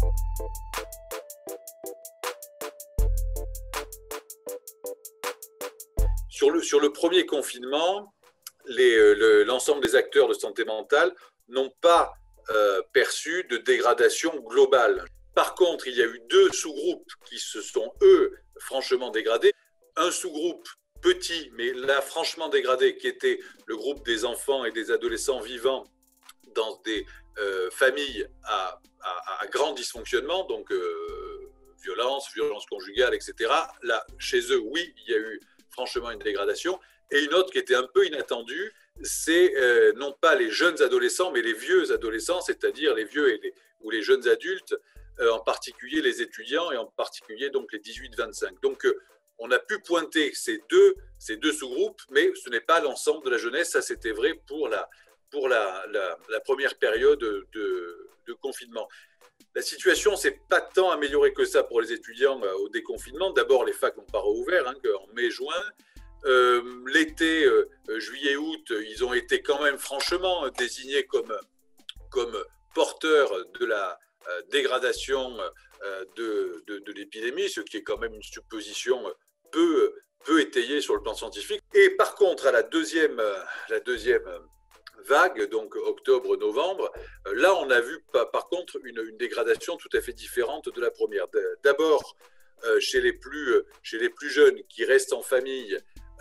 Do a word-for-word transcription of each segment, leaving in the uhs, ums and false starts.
Sur le, sur le premier confinement, les, le, l'ensemble des acteurs de santé mentale n'ont pas euh, perçu de dégradation globale. Par contre, il y a eu deux sous-groupes qui se sont, eux, franchement dégradés. Un sous-groupe petit, mais là, franchement dégradé, qui était le groupe des enfants et des adolescents vivant dans des euh, familles à, à, à grand dysfonctionnement, donc euh, violence, violence conjugale, et cetera. Là, chez eux, oui, il y a eu franchement une dégradation. Et une autre qui était un peu inattendue, c'est euh, non pas les jeunes adolescents, mais les vieux adolescents, c'est-à-dire les vieux et les, ou les jeunes adultes, euh, en particulier les étudiants et en particulier donc les dix-huit vingt-cinq. Donc euh, on a pu pointer ces deux, ces deux sous-groupes, mais ce n'est pas l'ensemble de la jeunesse. Ça, c'était vrai pour la, pour la, la, la première période de, de confinement. La situation ne s'est pas tant améliorée que ça pour les étudiants euh, au déconfinement. D'abord, les facs n'ont pas rouvert hein, en mai-juin. Euh, l'été, euh, juillet-août, ils ont été quand même franchement désignés comme, comme porteurs de la euh, dégradation euh, de, de, de l'épidémie, ce qui est quand même une supposition peu, peu étayée sur le plan scientifique. Et par contre, à la deuxième, la deuxième vague, donc octobre-novembre, là on a vu par contre une, une dégradation tout à fait différente de la première. D'abord, euh, chez les plus, chez les plus jeunes qui restent en famille,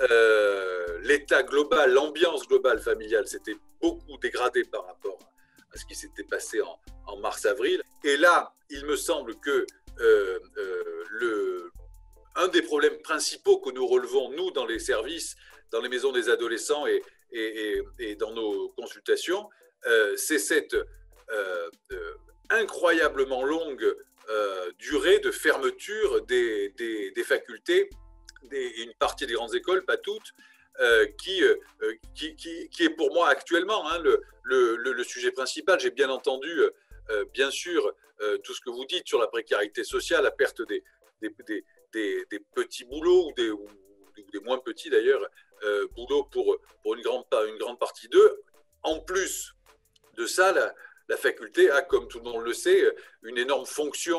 Euh, l'état global, l'ambiance globale familiale s'était beaucoup dégradée par rapport à ce qui s'était passé en, en mars-avril. Et là, il me semble que euh, euh, le, un des problèmes principaux que nous relevons, nous, dans les services, dans les maisons des adolescents et, et, et, et dans nos consultations, euh, c'est cette euh, euh, incroyablement longue euh, durée de fermeture des, des, des facultés, Des, une partie des grandes écoles, pas toutes, euh, qui, euh, qui, qui, qui est pour moi actuellement hein, le, le, le sujet principal. J'ai bien entendu, euh, bien sûr, euh, tout ce que vous dites sur la précarité sociale, la perte des, des, des, des, des petits boulots, ou des, ou des moins petits d'ailleurs, euh, boulots pour, pour une, grande, une grande partie d'eux. En plus de ça, la, la faculté a, comme tout le monde le sait, une énorme fonction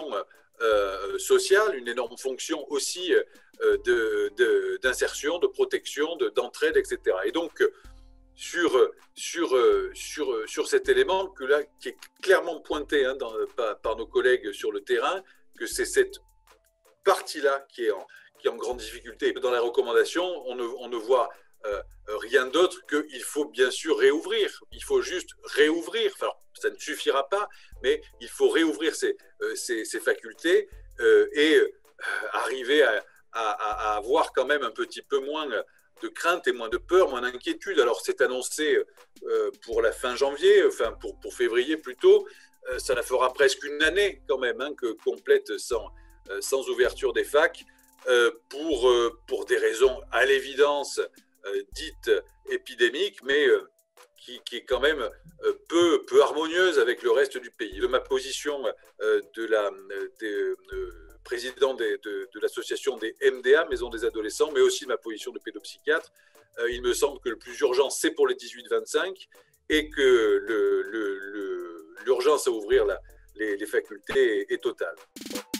Euh, sociale, une énorme fonction aussi euh, de, de, d'insertion, de protection, de, d'entraide, et cetera. Et donc, sur, sur, sur, sur cet élément que là, qui est clairement pointé hein, dans, par, par nos collègues sur le terrain, que c'est cette partie-là qui est en, qui est en grande difficulté. Dans la recommandation, on ne, on ne voit euh, rien d'autre qu'il faut bien sûr réouvrir. Il faut juste réouvrir. Enfin, ça ne suffira pas, mais il faut réouvrir ces, euh, ces, ces facultés euh, et euh, arriver à, à, à avoir quand même un petit peu moins de crainte et moins de peur, moins d'inquiétude. Alors c'est annoncé euh, pour la fin janvier, enfin pour, pour février plutôt, euh, ça la fera presque une année quand même, hein, que complète sans, euh, sans ouverture des facs, euh, pour, euh, pour des raisons à l'évidence euh, dites épidémiques, mais euh, Qui, qui est quand même peu, peu harmonieuse avec le reste du pays. De ma position de la de, de, président de, de, de l'association des M D A, Maison des adolescents, mais aussi de ma position de pédopsychiatre, il me semble que le plus urgent, c'est pour les dix-huit vingt-cinq et que le, le, le, l'urgence à ouvrir la, les, les facultés est, est totale.